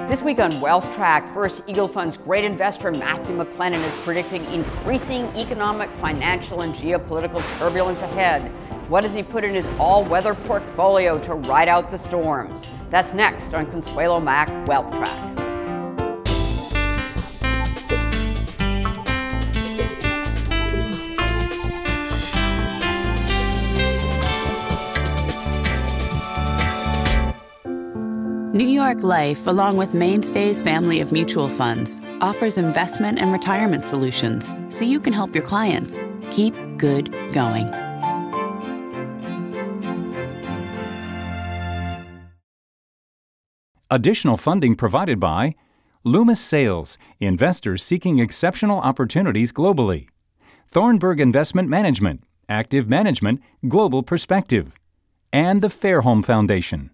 This week on Wealth Track, First Eagle Fund's great investor Matthew McLennan is predicting increasing economic, financial, and geopolitical turbulence ahead. What does he put in his all-weather portfolio to ride out the storms? That's next on Consuelo Mack Wealth Track. New York Life, along with Mainstay's family of mutual funds, offers investment and retirement solutions so you can help your clients keep good going. Additional funding provided by Loomis Sales, investors seeking exceptional opportunities globally. Thornburg Investment Management, active management, global perspective. And the Fairholme Foundation.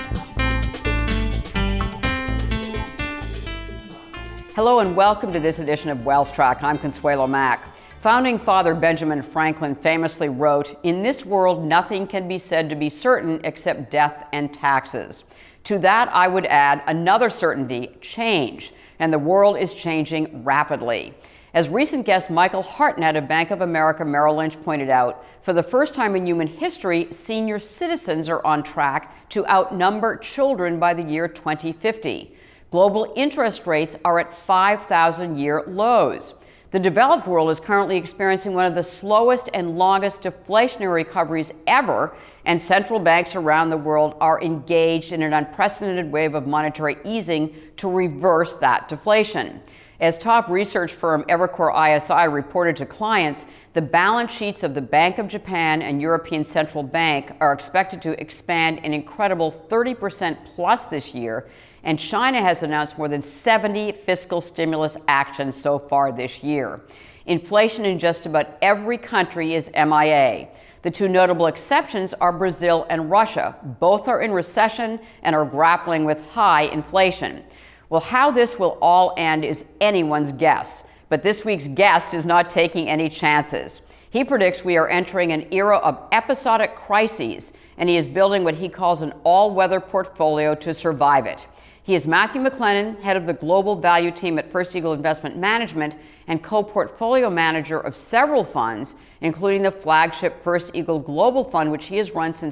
Hello and welcome to this edition of Wealth Track. I'm Consuelo Mack. Founding father Benjamin Franklin famously wrote, "In this world, nothing can be said to be certain except death and taxes." To that, I would add another certainty, change. And the world is changing rapidly. As recent guest Michael Hartnett of Bank of America Merrill Lynch pointed out, for the first time in human history, senior citizens are on track to outnumber children by the year 2050. Global interest rates are at 5,000-year lows. The developed world is currently experiencing one of the slowest and longest deflationary recoveries ever, and central banks around the world are engaged in an unprecedented wave of monetary easing to reverse that deflation. As top research firm Evercore ISI reported to clients, the balance sheets of the Bank of Japan and European Central Bank are expected to expand an incredible 30% plus this year, and China has announced more than 70 fiscal stimulus actions so far this year. Inflation in just about every country is MIA. The two notable exceptions are Brazil and Russia. Both are in recession and are grappling with high inflation. Well, how this will all end is anyone's guess. But this week's guest is not taking any chances. He predicts we are entering an era of episodic crises, and he is building what he calls an all-weather portfolio to survive it. He is Matthew McLennan, head of the global value team at First Eagle Investment Management and co-portfolio manager of several funds, including the flagship First Eagle Global Fund, which he has run since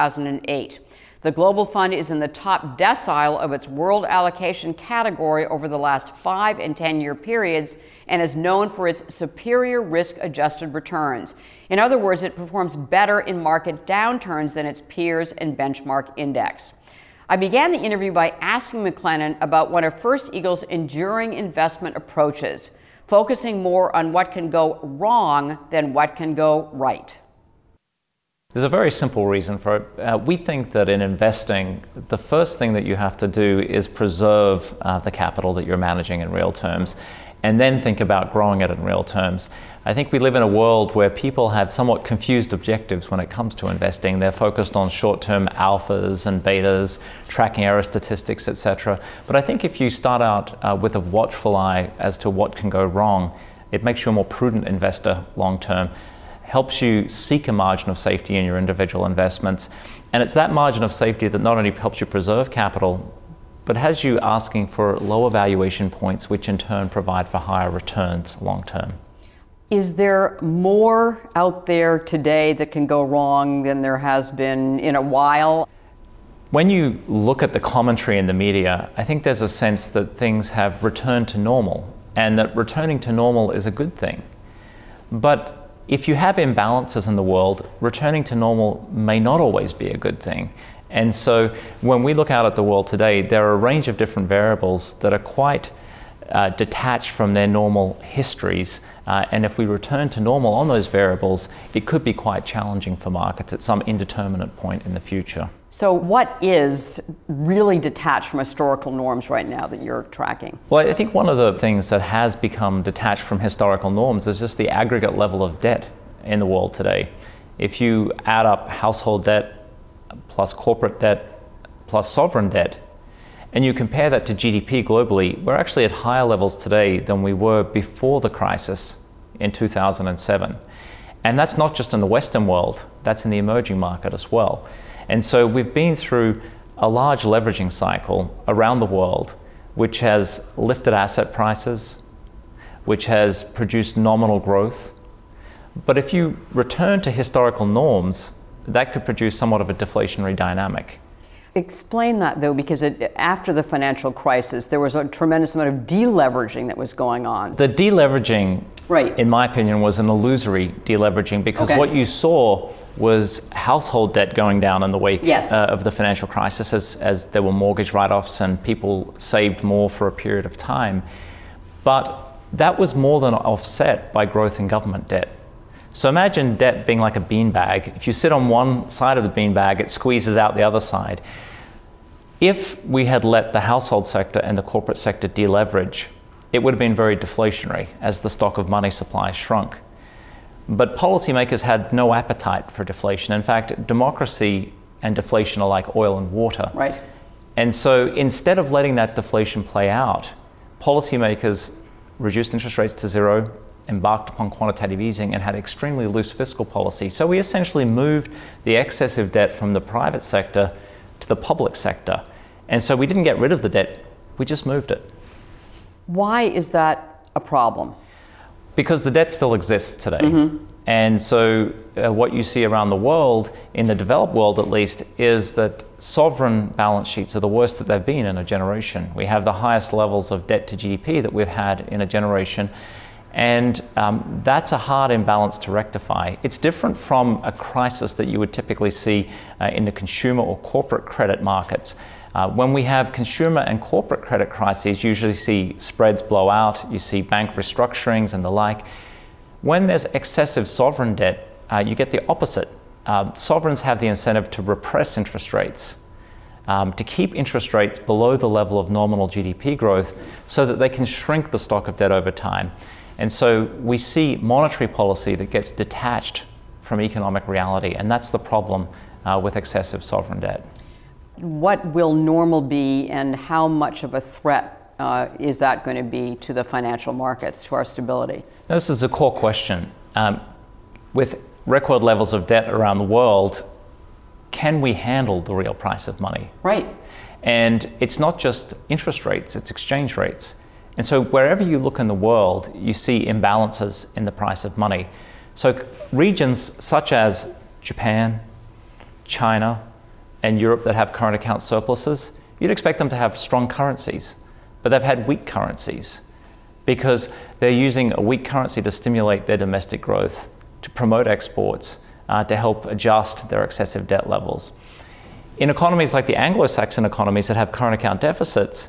2008. The Global Fund is in the top decile of its world allocation category over the last 5 and 10-year periods and is known for its superior risk-adjusted returns. In other words, it performs better in market downturns than its peers and benchmark index. I began the interview by asking McLennan about one of First Eagle's enduring investment approaches, focusing more on what can go wrong than what can go right. There's a very simple reason for it. We think that in investing, the first thing that you have to do is preserve the capital that you're managing in real terms, and then think about growing it in real terms. I think we live in a world where people have somewhat confused objectives when it comes to investing. They're focused on short-term alphas and betas, tracking error statistics, etc. But I think if you start out with a watchful eye as to what can go wrong, it makes you a more prudent investor long-term, helps you seek a margin of safety in your individual investments. And it's that margin of safety that not only helps you preserve capital, but has you asking for lower valuation points, which in turn provide for higher returns long-term. Is there more out there today that can go wrong than there has been in a while? When you look at the commentary in the media, I think there's a sense that things have returned to normal, and that returning to normal is a good thing. But if you have imbalances in the world, returning to normal may not always be a good thing. And so when we look out at the world today, there are a range of different variables that are quite detached from their normal histories. And if we return to normal on those variables, it could be quite challenging for markets at some indeterminate point in the future. So what is really detached from historical norms right now that you're tracking? Well, I think one of the things that has become detached from historical norms is just the aggregate level of debt in the world today. If you add up household debt plus corporate debt plus sovereign debt, and you compare that to GDP globally, we're actually at higher levels today than we were before the crisis in 2007. And that's not just in the Western world, that's in the emerging market as well. And so we've been through a large leveraging cycle around the world which has lifted asset prices, which has produced nominal growth. But if you return to historical norms, that could produce somewhat of a deflationary dynamic. Explain that, though, because after the financial crisis, there was a tremendous amount of deleveraging that was going on. The deleveraging, right, in my opinion, was an illusory deleveraging, because what you saw was household debt going down in the wake of the financial crisis as there were mortgage write-offs and people saved more for a period of time. But that was more than offset by growth in government debt. So imagine debt being like a beanbag. If you sit on one side of the beanbag, it squeezes out the other side. If we had let the household sector and the corporate sector deleverage, it would have been very deflationary as the stock of money supply shrunk. But policymakers had no appetite for deflation. In fact, democracy and deflation are like oil and water. Right. And so instead of letting that deflation play out, policymakers reduced interest rates to zero, embarked upon quantitative easing, and had extremely loose fiscal policy. So we essentially moved the excessive debt from the private sector to the public sector. And so we didn't get rid of the debt, we just moved it. Why is that a problem? Because the debt still exists today. And so what you see around the world, in the developed world at least, is that sovereign balance sheets are the worst that they've been in a generation. We have the highest levels of debt to GDP that we've had in a generation. And that's a hard imbalance to rectify. It's different from a crisis that you would typically see in the consumer or corporate credit markets. When we have consumer and corporate credit crises, you usually see spreads blow out, you see bank restructurings and the like. When there's excessive sovereign debt, you get the opposite. Sovereigns have the incentive to repress interest rates, to keep interest rates below the level of nominal GDP growth so that they can shrink the stock of debt over time. And so we see monetary policy that gets detached from economic reality, and that's the problem with excessive sovereign debt. What will normal be, and how much of a threat is that going to be to the financial markets, to our stability? Now, this is a core question. With record levels of debt around the world, can we handle the real price of money? Right. And it's not just interest rates, it's exchange rates. And so wherever you look in the world, you see imbalances in the price of money. So regions such as Japan, China, and Europe that have current account surpluses, you'd expect them to have strong currencies, but they've had weak currencies because they're using a weak currency to stimulate their domestic growth, to promote exports, to help adjust their excessive debt levels. In economies like the Anglo-Saxon economies that have current account deficits,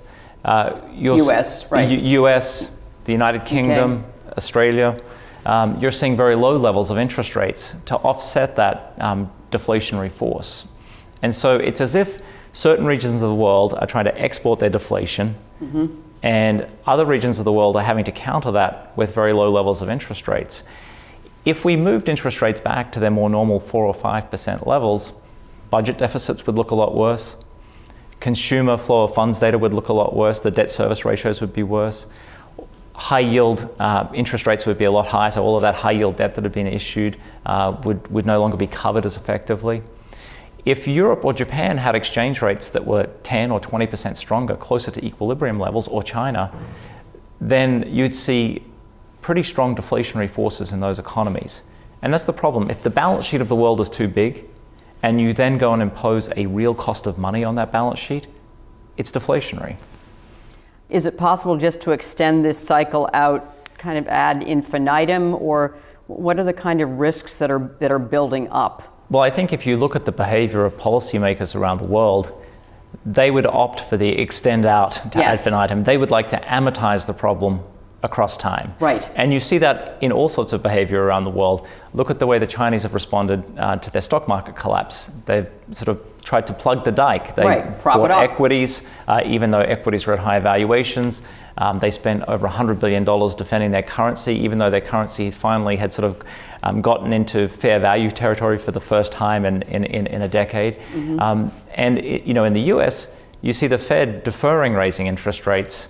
US, right? US, the United Kingdom, Australia, you're seeing very low levels of interest rates to offset that deflationary force. And so it's as if certain regions of the world are trying to export their deflation, and other regions of the world are having to counter that with very low levels of interest rates. If we moved interest rates back to their more normal 4 or 5% levels, budget deficits would look a lot worse. Consumer flow of funds data would look a lot worse. The debt service ratios would be worse. High yield interest rates would be a lot higher, so all of that high yield debt that had been issued would no longer be covered as effectively. If Europe or Japan had exchange rates that were 10 or 20% stronger, closer to equilibrium levels, or China, then you'd see pretty strong deflationary forces in those economies. And that's the problem. If the balance sheet of the world is too big, and you then go and impose a real cost of money on that balance sheet, it's deflationary. Is it possible just to extend this cycle out kind of ad infinitum, or what are the kind of risks that are building up? Well, I think if you look at the behavior of policymakers around the world, they would opt for the extend out to ad infinitum. They would like to amortize the problem across time. Right. And you see that in all sorts of behavior around the world. Look at the way the Chinese have responded to their stock market collapse. They've sort of tried to plug the dike. They bought equities, even though equities were at high valuations. They spent over $100 billion defending their currency, even though their currency finally had sort of gotten into fair value territory for the first time in a decade. And in the US, you see the Fed deferring raising interest rates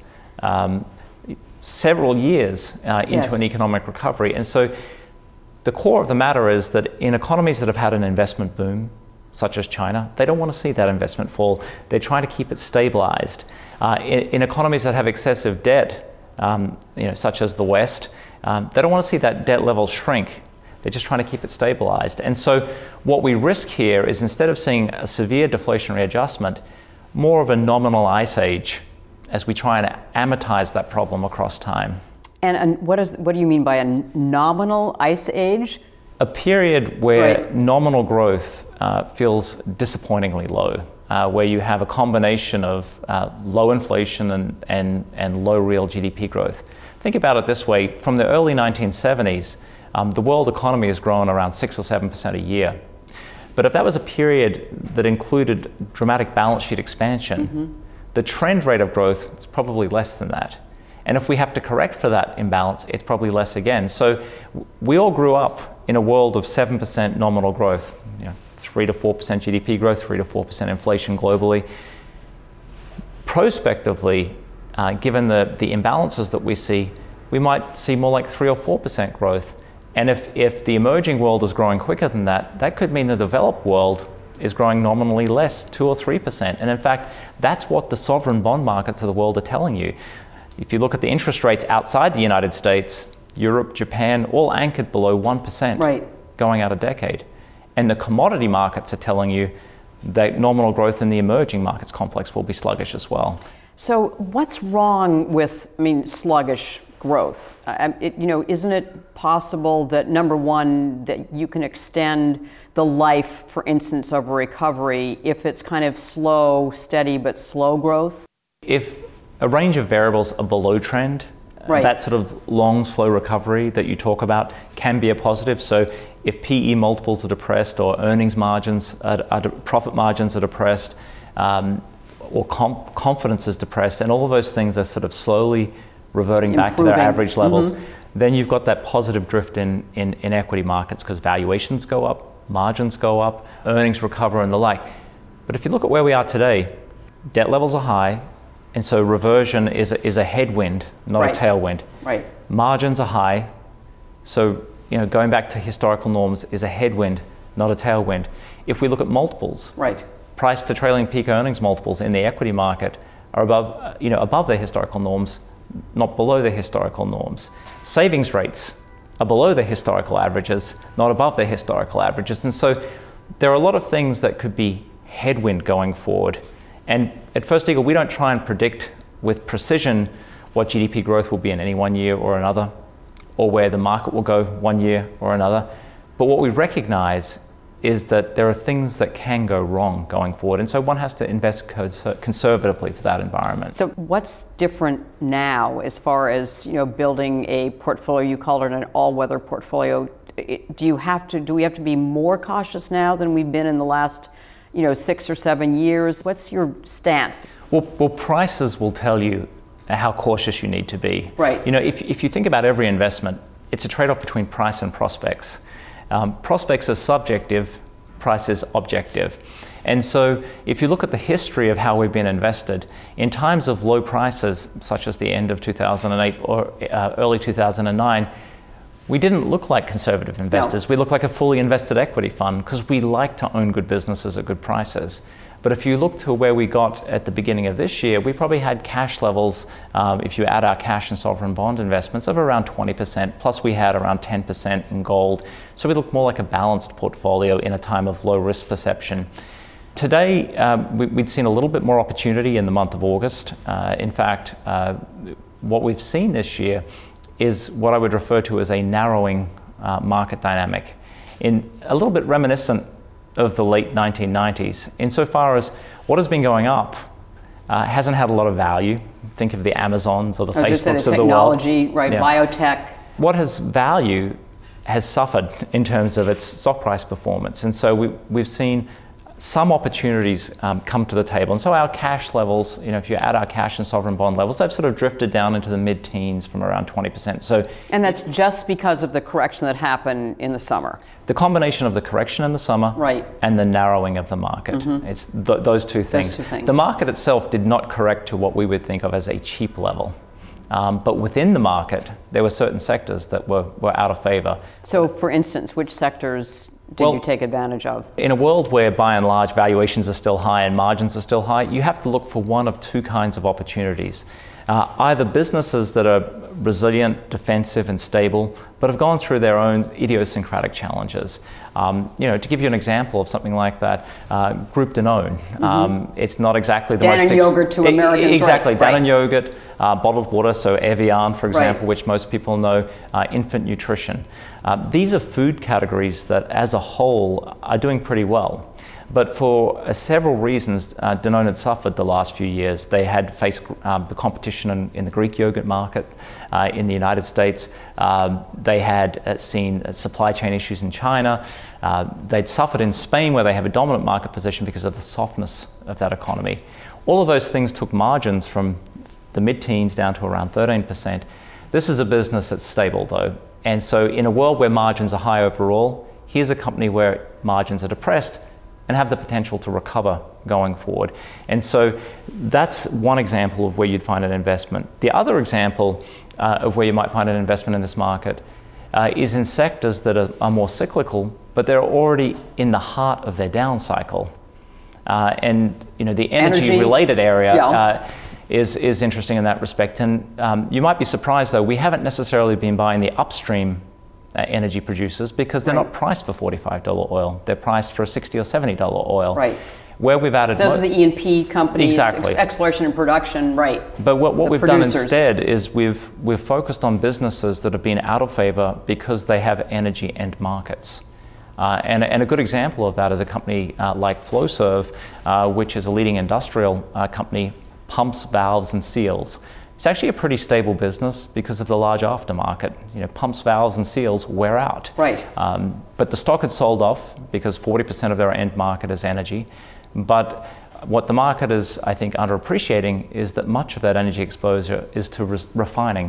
several years into an economic recovery. And so the core of the matter is that in economies that have had an investment boom, such as China, they don't want to see that investment fall. They're trying to keep it stabilized. In economies that have excessive debt, such as the West, they don't want to see that debt level shrink. They're just trying to keep it stabilized. And so what we risk here is, instead of seeing a severe deflationary adjustment, more of a nominal ice age as we try and amortize that problem across time. And what do you mean by a nominal ice age? A period where nominal growth feels disappointingly low, where you have a combination of low inflation and low real GDP growth. Think about it this way: from the early 1970s, the world economy has grown around 6 or 7% a year. But if that was a period that included dramatic balance sheet expansion, the trend rate of growth is probably less than that. And if we have to correct for that imbalance, it's probably less again. So we all grew up in a world of 7% nominal growth, 3 to 4% GDP growth, 3 to 4% inflation globally. Prospectively, given the imbalances that we see, we might see more like 3 or 4% growth. And if the emerging world is growing quicker than that, that could mean the developed world is growing nominally less, 2 or 3%. And in fact, that's what the sovereign bond markets of the world are telling you. If you look at the interest rates outside the United States, Europe, Japan, all anchored below 1% going out a decade. And the commodity markets are telling you that nominal growth in the emerging markets complex will be sluggish as well. So what's wrong with, sluggish growth? Isn't it possible that, number one, that you can extend the life, for instance, of a recovery if it's kind of slow, steady, but slow growth? If a range of variables are below trend, that sort of long, slow recovery that you talk about can be a positive. So if PE multiples are depressed, or earnings margins, profit margins are depressed, or confidence is depressed, and all of those things are sort of slowly reverting back to their average levels, then you've got that positive drift in equity markets, because valuations go up, margins go up, earnings recover, and the like. But if you look at where we are today, debt levels are high, and so reversion is a headwind, not a tailwind. Margins are high, so going back to historical norms is a headwind, not a tailwind. If we look at multiples, price to trailing peak earnings multiples in the equity market are above their historical norms, not below the historical norms. Savings rates are below the historical averages, not above the historical averages. And so there are a lot of things that could be headwind going forward. And at First Eagle, we don't try and predict with precision what GDP growth will be in any one year or another, or where the market will go one year or another. But what we recognize is that there are things that can go wrong going forward. And so one has to invest conservatively for that environment. So what's different now as far as building a portfolio? You called it an all-weather portfolio. Do we have to be more cautious now than we've been in the last 6 or 7 years? What's your stance? Well, prices will tell you how cautious you need to be. If you think about every investment, it's a trade-off between price and prospects. Prospects are subjective, price is objective. And so if you look at the history of how we've been invested, in times of low prices, such as the end of 2008 or early 2009, we didn't look like conservative investors. We looked like a fully invested equity fund, because we like to own good businesses at good prices. But if you look to where we got at the beginning of this year, we probably had cash levels, if you add our cash and sovereign bond investments, of around 20%, plus we had around 10% in gold. So we look more like a balanced portfolio in a time of low risk perception. Today, we'd seen a little bit more opportunity in the month of August. In fact, what we've seen this year is what I would refer to as a narrowing market dynamic, in a little bit reminiscent of the late 1990s, insofar as what has been going up hasn't had a lot of value. Think of the Amazons or the Facebooks of the world. Technology, biotech. What has value has suffered in terms of its stock price performance, and so we've seen some opportunities come to the table. And so our cash levels, if you add our cash and sovereign bond levels, they've sort of drifted down into the mid-teens from around 20%. And that's just because of the correction that happened in the summer? The combination of the correction in the summer and the narrowing of the market. It's those two things. The market itself did not correct to what we would think of as a cheap level. But within the market, there were certain sectors that were out of favor. So, for instance, which sectors did you take advantage of? In a world where by and large valuations are still high and margins are still high, you have to look for one of two kinds of opportunities. Either businesses that are resilient, defensive and stable, but have gone through their own idiosyncratic challenges. To give you an example of something like that, Groupe Danone. It's not exactly the most... Danone yogurt to Americans. Exactly, right. Danone yogurt, bottled water, so Evian, for example, which most people know, infant nutrition. These are food categories that as a whole are doing pretty well. But for several reasons, Danone had suffered the last few years. They had faced the competition in the Greek yogurt market in the United States. They had seen supply chain issues in China. They'd suffered in Spain, where they have a dominant market position because of the softness of that economy. All of those things took margins from the mid-teens down to around 13%. This is a business that's stable, though. And so in a world where margins are high overall, here's a company where margins are depressed and have the potential to recover going forward. And so that's one example of where you'd find an investment. The other example of where you might find an investment in this market is in sectors that are more cyclical, but they're already in the heart of their down cycle. And the energy-related area is interesting in that respect. And you might be surprised, though, we haven't necessarily been buying the upstream energy producers because they're not priced for $45 oil. They're priced for $60 or $70 oil. Right. Where we've added... Those are the E&P companies, exactly. Exploration and production, right. But what we've done instead is we've focused on businesses that have been out of favor because they have energy end markets. And a good example of that is a company like Flowserve, which is a leading industrial company, pumps, valves, and seals. It's actually a pretty stable business because of the large aftermarket. Pumps, valves, and seals wear out. Right. But the stock had sold off because 40% of their end market is energy. But what the market is, I think, underappreciating is that much of that energy exposure is to refining,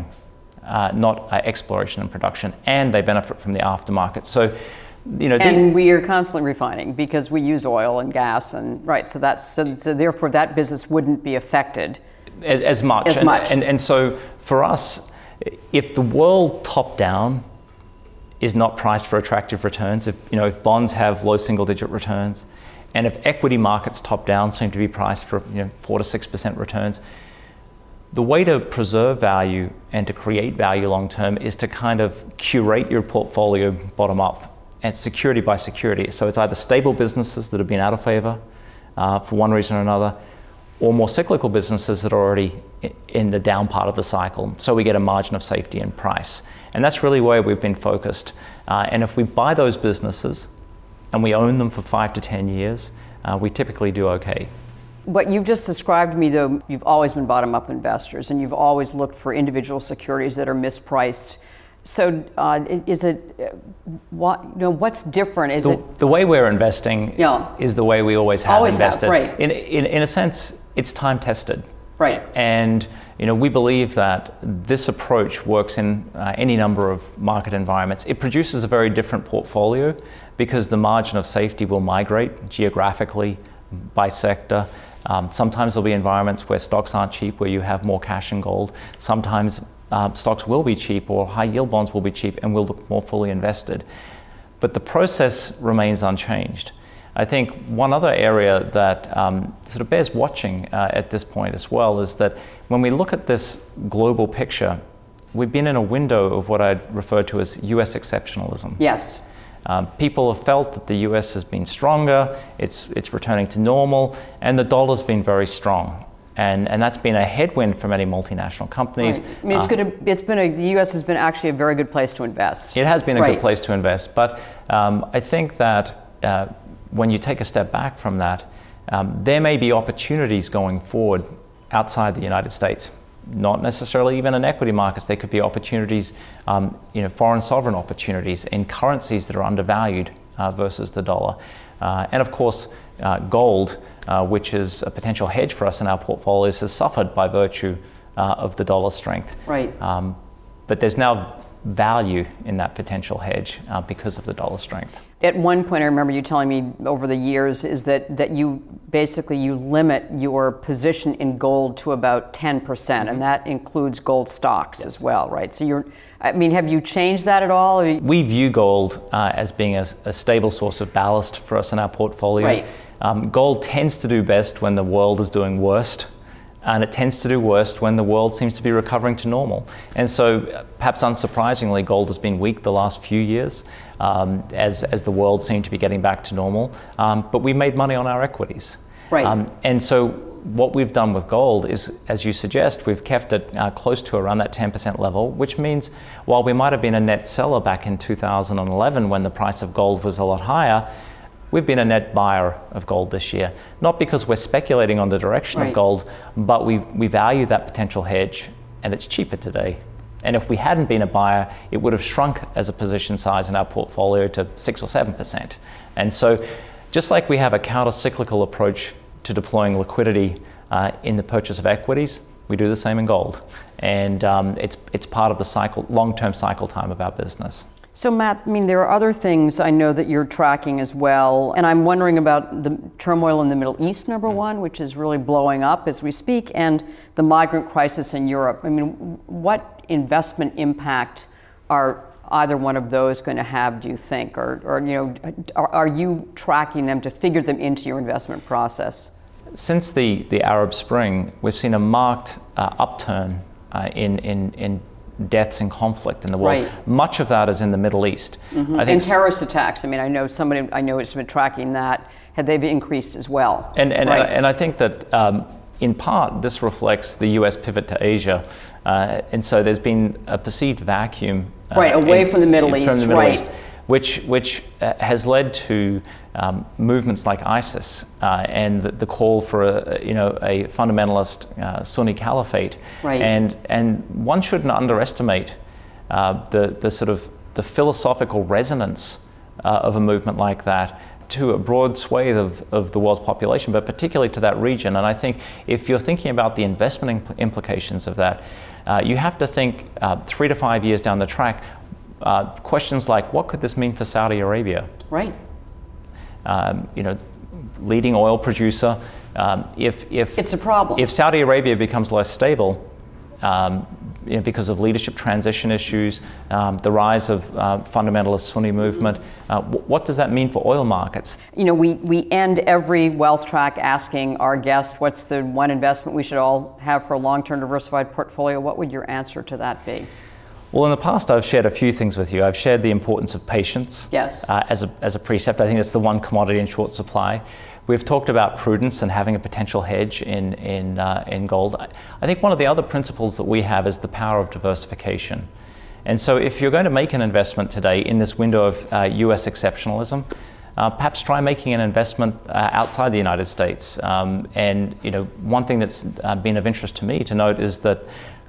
not exploration and production, and they benefit from the aftermarket. So, and we are constantly refining because we use oil and gas, and so therefore that business wouldn't be affected as much. And so for us, if the world top down is not priced for attractive returns, if bonds have low single-digit returns, and if equity markets top down seem to be priced for 4 to 6% returns, the way to preserve value and to create value long term is to kind of curate your portfolio bottom up and security by security. So it's either stable businesses that have been out of favor for one reason or another, or more cyclical businesses that are already in the down part of the cycle. So we get a margin of safety in price. And that's really where we've been focused. And if we buy those businesses and we own them for 5 to 10 years, we typically do okay. What you've just described to me, though, you've always been bottom-up investors, and you've always looked for individual securities that are mispriced. So is it, what's different? Is the way we're investing is the way we always have invested. Right. In a sense, it's time tested. Right. And we believe that this approach works in any number of market environments. It produces a very different portfolio because the margin of safety will migrate geographically by sector. Sometimes there'll be environments where stocks aren't cheap, where you have more cash and gold. Sometimes stocks will be cheap, or high yield bonds will be cheap and will look more fully invested. But the process remains unchanged. I think one other area that sort of bears watching at this point as well is that when we look at this global picture, we've been in a window of what I'd refer to as US exceptionalism. Yes. People have felt that the US has been stronger, it's returning to normal, and the dollar's been very strong. And that's been a headwind for many multinational companies. Right. I mean, the U.S. has been actually a very good place to invest. It has been a good place to invest, but I think that when you take a step back from that, there may be opportunities going forward outside the United States. Not necessarily even in equity markets. There could be opportunities, foreign sovereign opportunities in currencies that are undervalued versus the dollar. And of course, gold, which is a potential hedge for us in our portfolios, has suffered by virtue of the dollar strength. Right. But there's now value in that potential hedge because of the dollar strength. At one point, I remember you telling me over the years is that you basically you limit your position in gold to about 10%, and that includes gold stocks as well, right? So I mean, have you changed that at all? We view gold as being a stable source of ballast for us in our portfolio. Right. Gold tends to do best when the world is doing worst, and it tends to do worst when the world seems to be recovering to normal. And so, perhaps unsurprisingly, gold has been weak the last few years as the world seemed to be getting back to normal. But we made money on our equities. Right. And so, what we've done with gold is, as you suggest, we've kept it close to around that 10% level, which means while we might have been a net seller back in 2011 when the price of gold was a lot higher, we've been a net buyer of gold this year. Not because we're speculating on the direction of gold, but we value that potential hedge, and it's cheaper today. And if we hadn't been a buyer, it would have shrunk as a position size in our portfolio to 6 or 7%. And so, just like we have a counter-cyclical approach to deploying liquidity in the purchase of equities, we do the same in gold. And it's part of the long-term cycle time of our business. So Matt, I mean, there are other things I know that you're tracking as well, and I'm wondering about the turmoil in the Middle East, number one, which is really blowing up as we speak, and the migrant crisis in Europe. I mean, what investment impact are either one of those going to have, do you think? Or you know, are you tracking them to figure them into your investment process? Since the Arab Spring, we've seen a marked upturn in deaths and conflict in the world. Right. Much of that is in the Middle East. Mm-hmm. And terrorist attacks. I mean, I know has been tracking that. Have they increased as well? And I think that in part this reflects the U.S. pivot to Asia, and so there's been a perceived vacuum away from the Middle East, which has led to movements like ISIS and the call for a fundamentalist Sunni caliphate. Right. And one shouldn't underestimate the philosophical resonance of a movement like that to a broad swathe of the world's population, but particularly to that region. And I think if you're thinking about the investment implications of that, you have to think 3 to 5 years down the track. Questions like, what could this mean for Saudi Arabia? Right. Leading oil producer. If it's a problem. If Saudi Arabia becomes less stable because of leadership transition issues, the rise of fundamentalist Sunni movement, what does that mean for oil markets? You know, we end every Wealth Track asking our guest, what's the one investment we should all have for a long-term diversified portfolio? What would your answer to that be? Well, in the past, I've shared a few things with you. I've shared the importance of patience as a precept. I think it's the one commodity in short supply. We've talked about prudence and having a potential hedge in gold. I think one of the other principles that we have is the power of diversification. And so if you're going to make an investment today in this window of US exceptionalism, perhaps try making an investment outside the United States. And one thing that's been of interest to me to note is that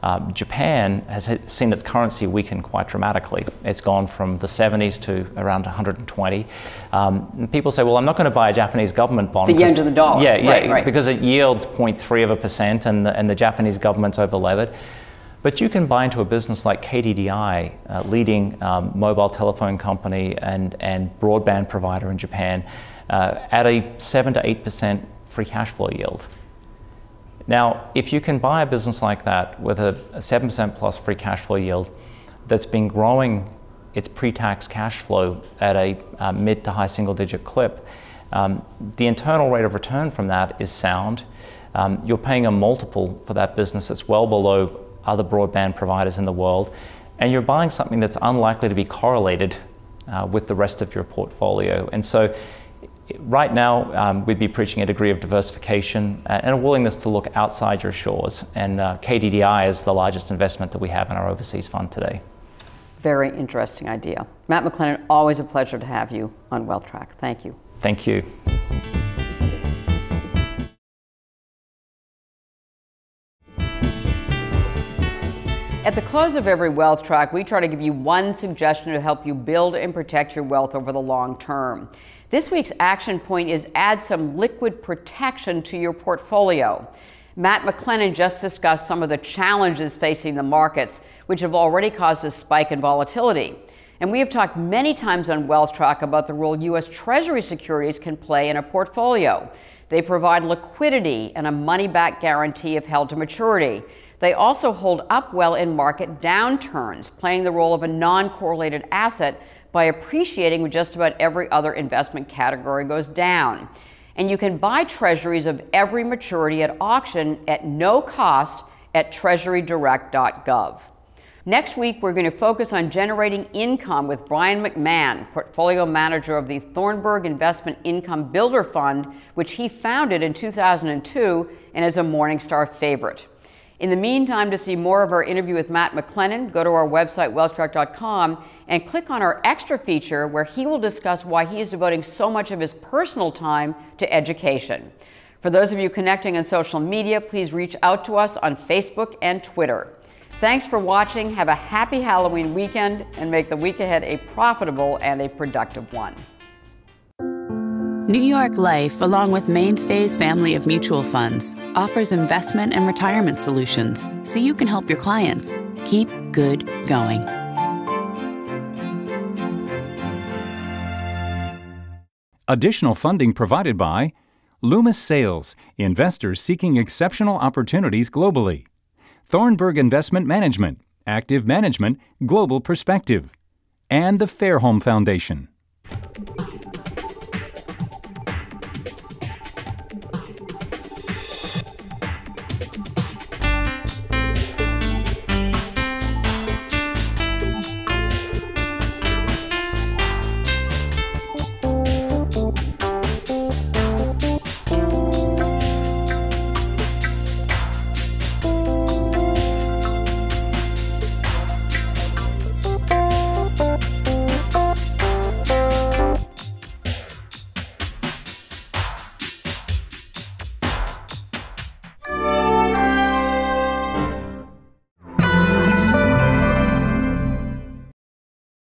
Japan has seen its currency weaken quite dramatically. It's gone from the 70s to around 120. And people say, well, I'm not going to buy a Japanese government bond. The yen to the dollar. Yeah, because it yields 0.3% and the Japanese government's over-levered. But you can buy into a business like KDDI, leading mobile telephone company and broadband provider in Japan, at a 7 to 8% free cash flow yield. Now, if you can buy a business like that with a 7% plus free cash flow yield that's been growing its pre-tax cash flow at a mid to high single-digit clip, the internal rate of return from that is sound. You're paying a multiple for that business that's well below other broadband providers in the world, and you're buying something that's unlikely to be correlated with the rest of your portfolio. And so right now, we'd be preaching a degree of diversification and a willingness to look outside your shores. And KDDI is the largest investment that we have in our overseas fund today. Very interesting idea. Matt McLennan, always a pleasure to have you on Wealth Track. Thank you. Thank you. At the close of every Wealth Track, we try to give you one suggestion to help you build and protect your wealth over the long term. This week's action point is add some liquid protection to your portfolio. Matt McLennan just discussed some of the challenges facing the markets, which have already caused a spike in volatility. And we have talked many times on WealthTrack about the role U.S. Treasury securities can play in a portfolio. They provide liquidity and a money-back guarantee if held to maturity. They also hold up well in market downturns, playing the role of a non-correlated asset by appreciating when just about every other investment category goes down. And you can buy treasuries of every maturity at auction at no cost at treasurydirect.gov. Next week, we're going to focus on generating income with Brian McMahon, portfolio manager of the Thornburg Investment Income Builder Fund, which he founded in 2002 and is a Morningstar favorite. In the meantime, to see more of our interview with Matt McLennan, go to our website, wealthtrack.com, and click on our extra feature where he will discuss why he is devoting so much of his personal time to education. For those of you connecting on social media, please reach out to us on Facebook and Twitter. Thanks for watching, have a happy Halloween weekend, and make the week ahead a profitable and a productive one. New York Life, along with Mainstay's family of mutual funds, offers investment and retirement solutions so you can help your clients keep good going. Additional funding provided by Loomis Sales, investors seeking exceptional opportunities globally. Thornburg Investment Management, active management, global perspective. And the Fairholme Foundation.